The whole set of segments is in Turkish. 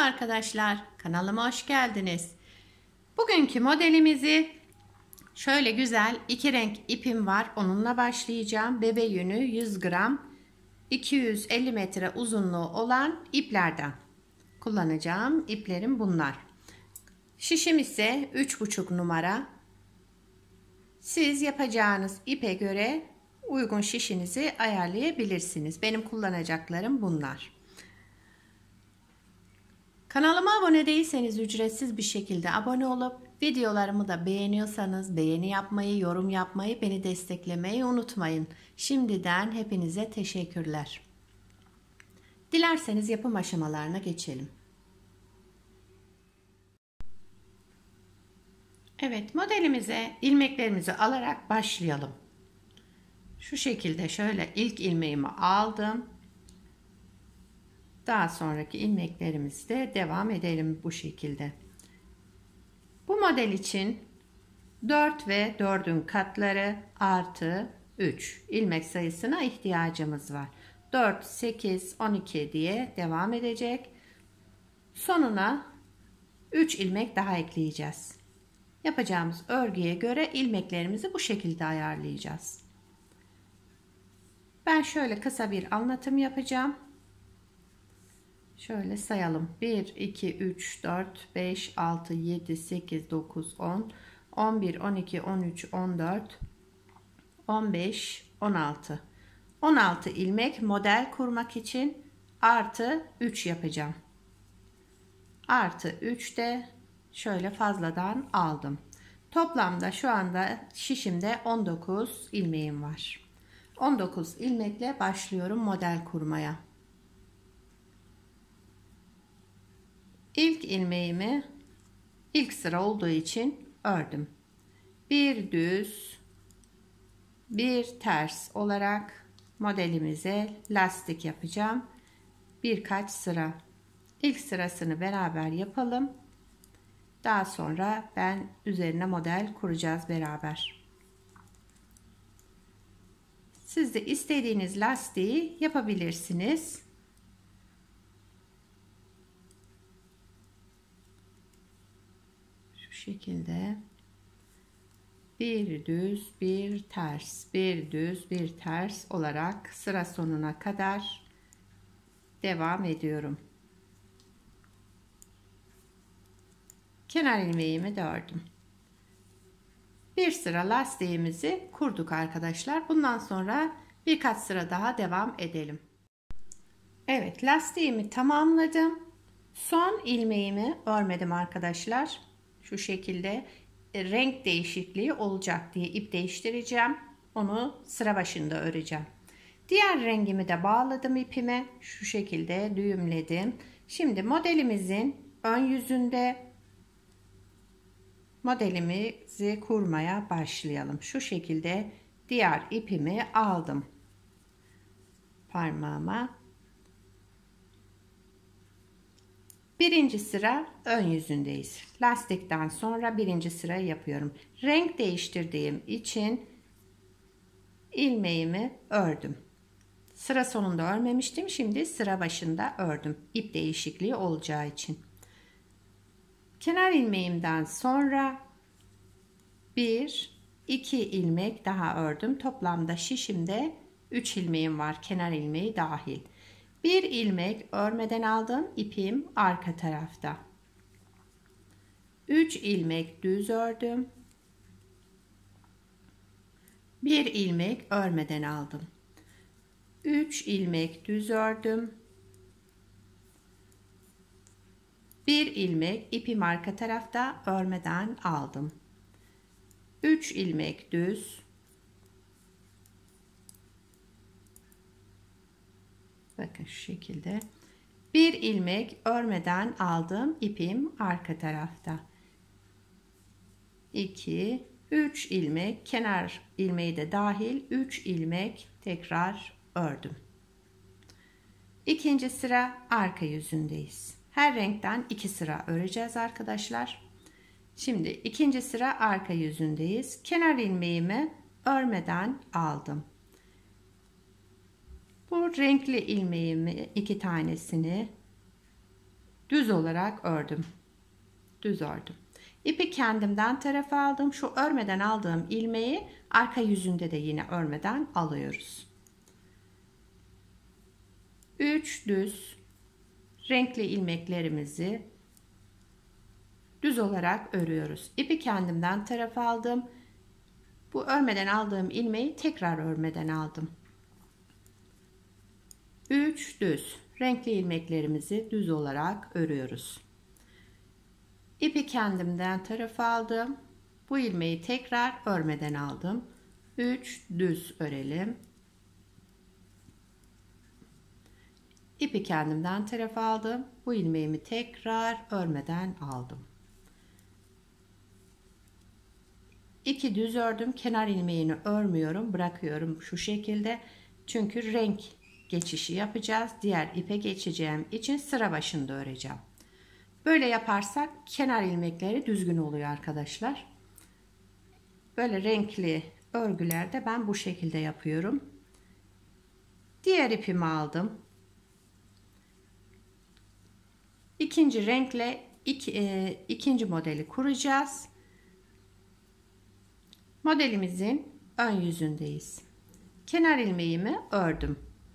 arkadaşlar, kanalıma hoş geldiniz. Bugünkü modelimizi şöyle güzel iki renk ipim var. Onunla başlayacağım. Bebe yünü 100 gram 250 metre uzunluğu olan iplerden kullanacağım. İplerim bunlar. Şişim ise 3,5 numara. Siz yapacağınız ipe göre uygun şişinizi ayarlayabilirsiniz. Benim kullanacaklarım bunlar. Kanalıma abone değilseniz ücretsiz bir şekilde abone olup videolarımı da beğeniyorsanız beğeni yapmayı, yorum yapmayı, beni desteklemeyi unutmayın. Şimdiden hepinize teşekkürler. Dilerseniz yapım aşamalarına geçelim. Evet, modelimize ilmeklerimizi alarak başlayalım. Şu şekilde şöyle ilk ilmeğimi aldım. Daha sonraki ilmeklerimizde devam edelim bu şekilde. Bu model için 4 ve 4'ün katları artı 3 ilmek sayısına ihtiyacımız var. 4, 8, 12 diye devam edecek. Sonuna 3 ilmek daha ekleyeceğiz. Yapacağımız örgüye göre ilmeklerimizi bu şekilde ayarlayacağız. Ben şöyle kısa bir anlatım yapacağım. Şöyle sayalım. 1, 2, 3, 4, 5, 6, 7, 8, 9, 10, 11, 12, 13, 14, 15, 16. 16 ilmek model kurmak için artı 3 yapacağım. Artı 3 de şöyle fazladan aldım. Toplamda şu anda şişimde 19 ilmeğim var. 19 ilmekle başlıyorum model kurmaya. İlk ilmeğimi ilk sıra olduğu için ördüm. Bir düz, bir ters olarak modelimize lastik yapacağım. Birkaç sıra. İlk sırasını beraber yapalım. Daha sonra ben üzerine model kuracağız beraber. Siz de istediğiniz lastiği yapabilirsiniz. Şekilde bir düz bir ters, bir düz bir ters olarak sıra sonuna kadar devam ediyorum. Kenar ilmeğimi de ördüm. Bir sıra lastiğimizi kurduk arkadaşlar. Bundan sonra birkaç sıra daha devam edelim. Evet, lastiğimi tamamladım. Son ilmeğimi örmedim arkadaşlar. Şu şekilde renk değişikliği olacak diye ip değiştireceğim. Onu sıra başında öreceğim. Diğer rengimi de bağladım ipime. Şu şekilde düğümledim. Şimdi modelimizin ön yüzünde modelimizi kurmaya başlayalım. Şu şekilde diğer ipimi aldım parmağıma. Birinci sıra ön yüzündeyiz. Lastikten sonra birinci sırayı yapıyorum. Renk değiştirdiğim için ilmeğimi ördüm. Sıra sonunda örmemiştim. Şimdi sıra başında ördüm. İp değişikliği olacağı için. Kenar ilmeğimden sonra 1, 2 ilmek daha ördüm. Toplamda şişimde 3 ilmeğim var. Kenar ilmeği dahil. Bir ilmek örmeden aldığım ipim arka tarafta. 3 ilmek düz ördüm. Bir ilmek örmeden aldım. 3 ilmek düz ördüm. Bir ilmek ipim arka tarafta örmeden aldım. 3 ilmek düz. Bakın şu şekilde. Bir ilmek örmeden aldığım ipim arka tarafta. 2, 3 ilmek kenar ilmeği de dahil 3 ilmek tekrar ördüm. İkinci sıra arka yüzündeyiz. Her renkten 2 sıra öreceğiz arkadaşlar. Şimdi ikinci sıra arka yüzündeyiz. Kenar ilmeğimi örmeden aldım. Bu renkli ilmeğimi 2 tanesini düz olarak ördüm. Düz ördüm. İpi kendimden tarafa aldım. Şu örmeden aldığım ilmeği arka yüzünde de yine örmeden alıyoruz. 3 düz renkli ilmeklerimizi düz olarak örüyoruz. İpi kendimden tarafa aldım. Bu örmeden aldığım ilmeği tekrar örmeden aldım. 3 düz renkli ilmeklerimizi düz olarak örüyoruz. İpi kendimden tarafa aldım. Bu ilmeği tekrar örmeden aldım. 3 düz örelim. İpi kendimden tarafa aldım. Bu ilmeğimi tekrar örmeden aldım. 2 düz ördüm. Kenar ilmeğini örmüyorum. Bırakıyorum şu şekilde. Çünkü renk geçişi yapacağız. Diğer ipe geçeceğim için sıra başında öreceğim. Böyle yaparsak kenar ilmekleri düzgün oluyor arkadaşlar. Böyle renkli örgülerde ben bu şekilde yapıyorum. Diğer ipimi aldım. İkinci renkle ikinci modeli kuracağız. Modelimizin ön yüzündeyiz. Kenar ilmeğimi ördüm.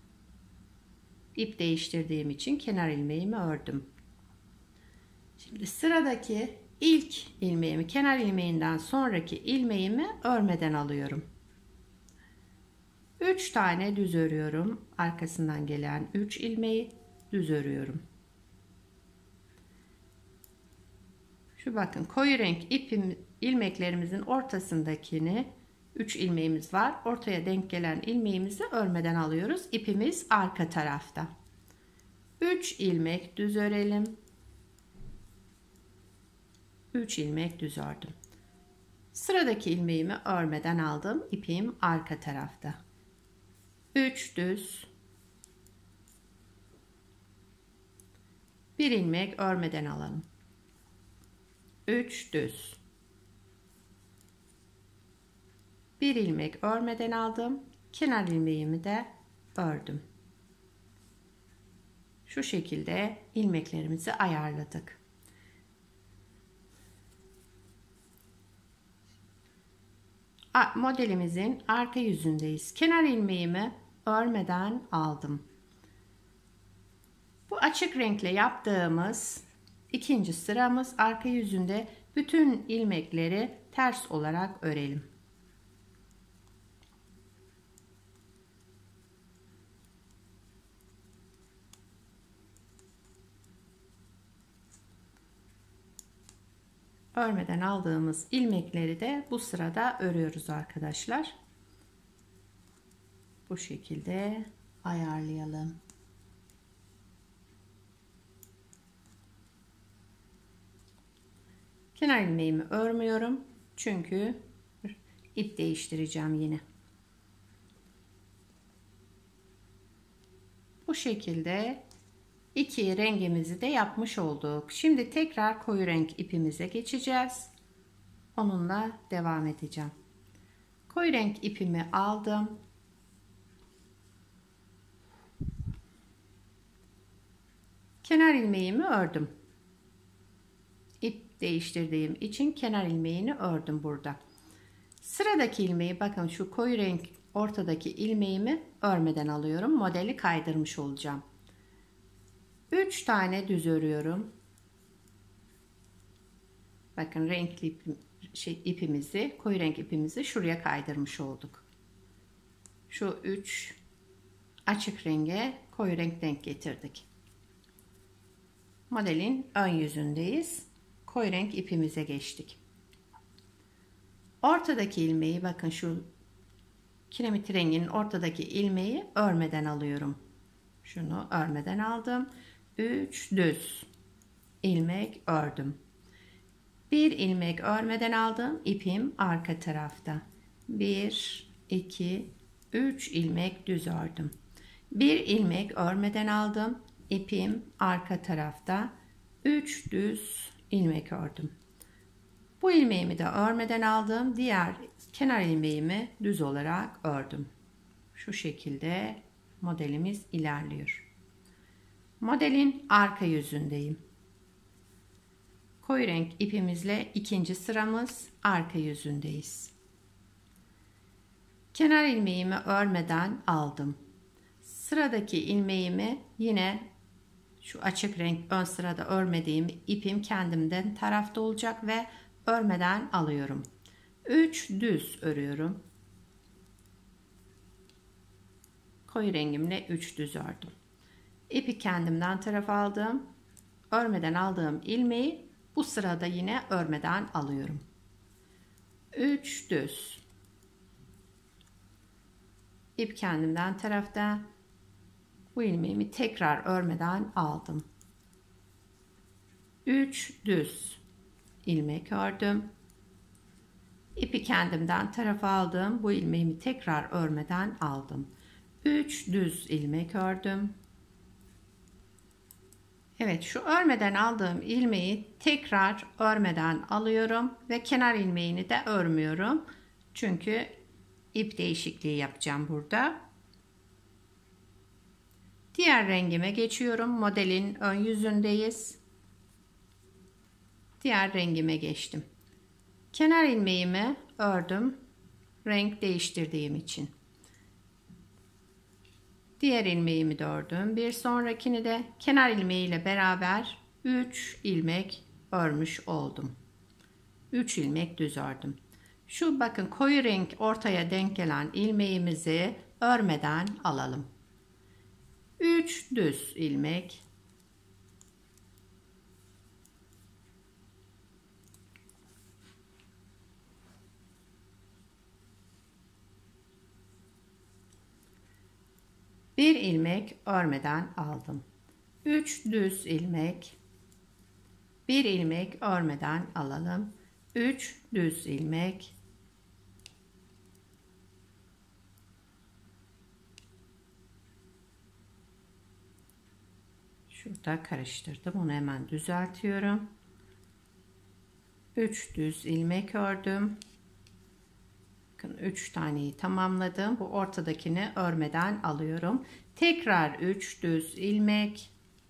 İp değiştirdiğim için kenar ilmeğimi ördüm. Şimdi sıradaki ilk ilmeğimi, kenar ilmeğinden sonraki ilmeğimi örmeden alıyorum. 3 tane düz örüyorum. Arkasından gelen 3 ilmeği düz örüyorum. Şu bakın koyu renk ilmeklerimizin ortasındakini 3 ilmeğimiz var. Ortaya denk gelen ilmeğimizi örmeden alıyoruz. İpimiz arka tarafta. 3 ilmek düz örelim. 3 ilmek düz ördüm. Sıradaki ilmeğimi örmeden aldım. İpim arka tarafta. 3 düz. 1 ilmek örmeden alalım. 3 düz. 1 ilmek örmeden aldım. Kenar ilmeğimi de ördüm. Şu şekilde ilmeklerimizi ayarladık. Modelimizin arka yüzündeyiz. Kenar ilmeğimi örmeden aldım. Bu açık renkle yaptığımız ikinci sıramız, arka yüzünde bütün ilmekleri ters olarak örelim. Örmeden aldığımız ilmekleri de bu sırada örüyoruz arkadaşlar. Bu şekilde ayarlayalım. Kenar ilmeğimi örmüyorum. Çünkü ip değiştireceğim yine. Bu şekilde iki rengimizi de yapmış olduk. Şimdi tekrar koyu renk ipimize geçeceğiz. Onunla devam edeceğim. Koyu renk ipimi aldım. Kenar ilmeğimi ördüm. İp değiştirdiğim için kenar ilmeğini ördüm burada. Sıradaki ilmeği bakın şu koyu renk ortadaki ilmeğimi örmeden alıyorum. Modeli kaydırmış olacağım. 3 tane düz örüyorum. Bakın renkli ipimizi, koyu renk ipimizi şuraya kaydırmış olduk. Şu 3 açık renge koyu renk denk getirdik. Modelin ön yüzündeyiz. Koyu renk ipimize geçtik. Ortadaki ilmeği bakın şu kiremit renginin ortadaki ilmeği örmeden alıyorum. Şunu örmeden aldım. 3 düz ilmek ördüm. 1 ilmek örmeden aldım. İpim arka tarafta. 1 2 3 ilmek düz ördüm. 1 ilmek örmeden aldım. İpim arka tarafta. 3 düz ilmek ördüm. Bu ilmeğimi de örmeden aldım. Diğer kenar ilmeğimi düz olarak ördüm. Şu şekilde modelimiz ilerliyor. Modelin arka yüzündeyim. Koyu renk ipimizle ikinci sıramız arka yüzündeyiz. Kenar ilmeğimi örmeden aldım. Sıradaki ilmeğimi yine şu açık renk ön sırada örmediğim ipim kendimden tarafta olacak ve örmeden alıyorum. 3 düz örüyorum. Koyu rengimle 3 düz ördüm. İpi kendimden tarafa aldım. Örmeden aldığım ilmeği bu sırada yine örmeden alıyorum. 3 düz. İp kendimden tarafta. Bu ilmeğimi tekrar örmeden aldım. 3 düz ilmek ördüm. İpi kendimden tarafa aldım. Bu ilmeğimi tekrar örmeden aldım. 3 düz ilmek ördüm. Evet, şu örmeden aldığım ilmeği tekrar örmeden alıyorum ve kenar ilmeğini de örmüyorum. Çünkü ip değişikliği yapacağım burada. Diğer rengime geçiyorum. Modelin ön yüzündeyiz. Diğer rengime geçtim. Kenar ilmeğimi ördüm. Renk değiştirdiğim için. Diğer ilmeğimi de ördüm. Bir sonrakini de kenar ilmeğiyle beraber 3 ilmek örmüş oldum. 3 ilmek düz ördüm. Şu bakın koyu renk ortaya denk gelen ilmeğimizi örmeden alalım. 3 düz ilmek. Bir ilmek örmeden aldım. 3 düz ilmek. Bir ilmek örmeden alalım. 3 düz ilmek. Şurada karıştırdım. Onu hemen düzeltiyorum. 3 düz ilmek ördüm. Bakın 3 taneyi tamamladım. Bu ortadakini örmeden alıyorum. Tekrar 3 düz ilmek.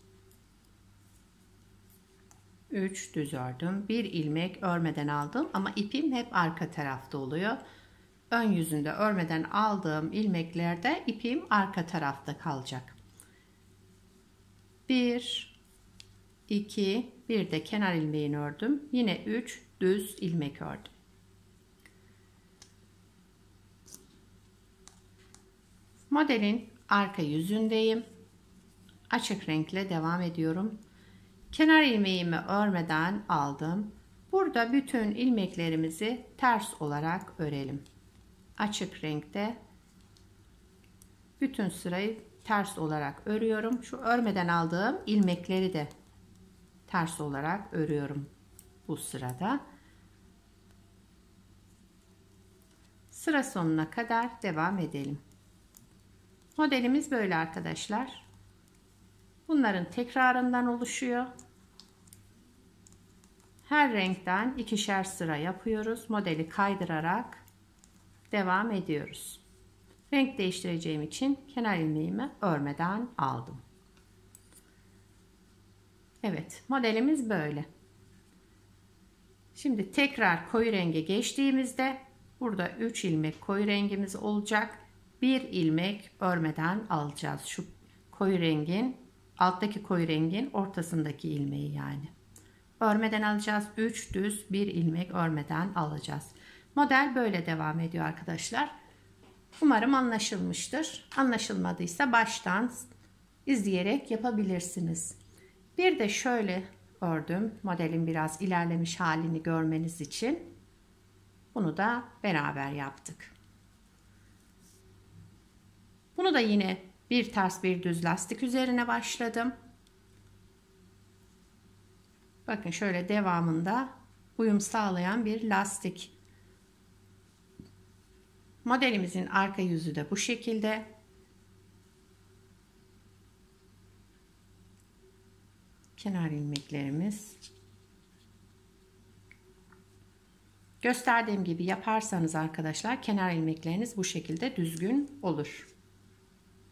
3 düz ördüm. Bir ilmek örmeden aldım ama ipim hep arka tarafta oluyor. Ön yüzünde örmeden aldığım ilmeklerde ipim arka tarafta kalacak. 1 2 bir de kenar ilmeğini ördüm. Yine 3 düz ilmek ördüm. Modelin arka yüzündeyim. Açık renkle devam ediyorum. Kenar ilmeğimi örmeden aldım. Burada bütün ilmeklerimizi ters olarak örelim. Açık renkte bütün sırayı ters olarak örüyorum. Şu örmeden aldığım ilmekleri de ters olarak örüyorum bu sırada. Sıra sonuna kadar devam edelim. Modelimiz böyle arkadaşlar. Bunların tekrarından oluşuyor. Her renkten ikişer sıra yapıyoruz. Modeli kaydırarak devam ediyoruz. Renk değiştireceğim için kenar ilmeğimi örmeden aldım. Evet, modelimiz böyle. Şimdi tekrar koyu renge geçtiğimizde burada 3 ilmek koyu rengimiz olacak. 1 ilmek örmeden alacağız. Şu koyu rengin, alttaki koyu rengin ortasındaki ilmeği yani. Örmeden alacağız. 3 düz 1 ilmek örmeden alacağız. Model böyle devam ediyor arkadaşlar. Umarım anlaşılmıştır. Anlaşılmadıysa baştan izleyerek yapabilirsiniz. Bir de şöyle ördüm. Modelin biraz ilerlemiş halini görmeniz için. Bunu da beraber yaptık. Bunu da yine bir ters bir düz lastik üzerine başladım. Bakın şöyle devamında uyum sağlayan bir lastik. Modelimizin arka yüzü de bu şekilde. Kenar ilmeklerimiz. Gösterdiğim gibi yaparsanız arkadaşlar kenar ilmekleriniz bu şekilde düzgün olur.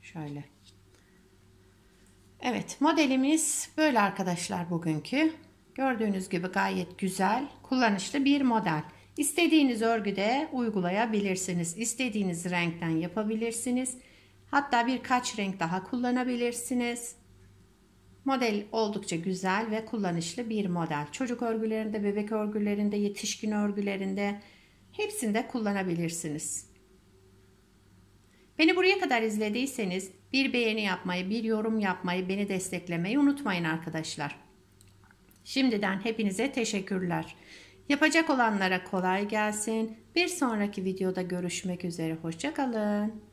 Şöyle. Evet, modelimiz böyle arkadaşlar bugünkü. Gördüğünüz gibi gayet güzel, kullanışlı bir model. İstediğiniz örgüde uygulayabilirsiniz. İstediğiniz renkten yapabilirsiniz. Hatta birkaç renk daha kullanabilirsiniz. Model oldukça güzel ve kullanışlı bir model. Çocuk örgülerinde, bebek örgülerinde, yetişkin örgülerinde hepsinde kullanabilirsiniz. Beni buraya kadar izlediyseniz bir beğeni yapmayı, bir yorum yapmayı, beni desteklemeyi unutmayın arkadaşlar. Şimdiden hepinize teşekkürler. Yapacak olanlara kolay gelsin. Bir sonraki videoda görüşmek üzere. Hoşça kalın.